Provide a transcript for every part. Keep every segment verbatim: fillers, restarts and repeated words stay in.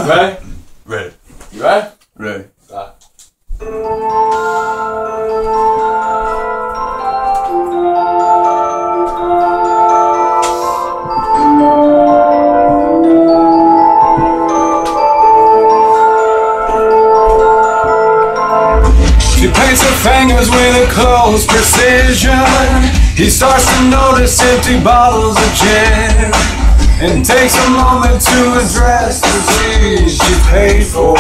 Ready? Ready. You ready? Ready. Stop. She paints her fingers with a close precision. He starts to notice empty bottles of gin and takes a moment to address the disease she paid for.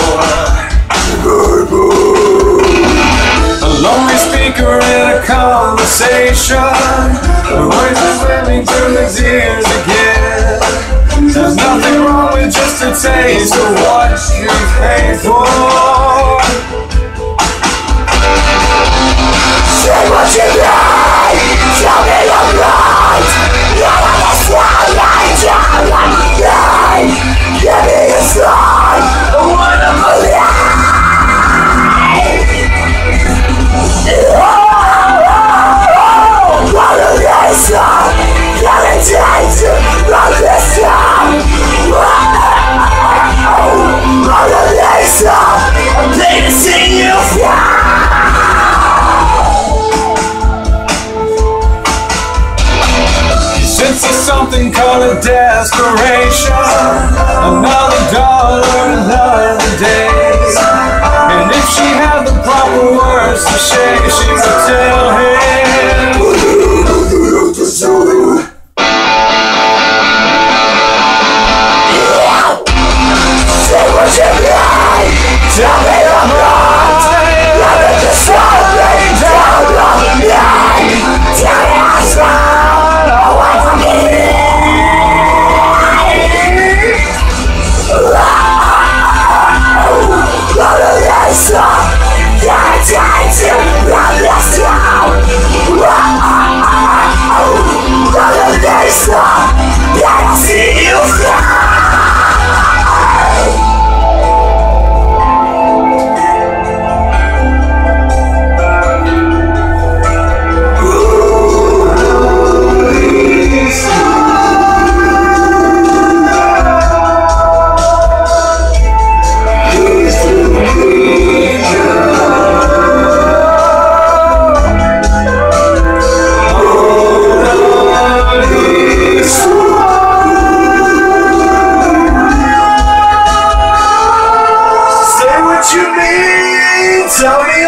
A lonely speaker in a conversation. Her voice is living through his ears again. There's nothing wrong with just a taste of what you paid for. Say what you like, tell me I'm right. You're on the side, I don't like die. Give me a sign, I wanna believe. Oh, oh, oh, what a lesson, gotta take it like this time. Oh, what a lesson, I'm paid to see you fly. Senses something called a desperation. Another dollar, another day. And if she had the proper words to say, she would tell him. Say what you like, tell me I'm right. Let me just slow me down on the night. Tell me I'm right, away from me. What a lesson, gotta take it like this time. What a lesson, gotta see you fly. Tell me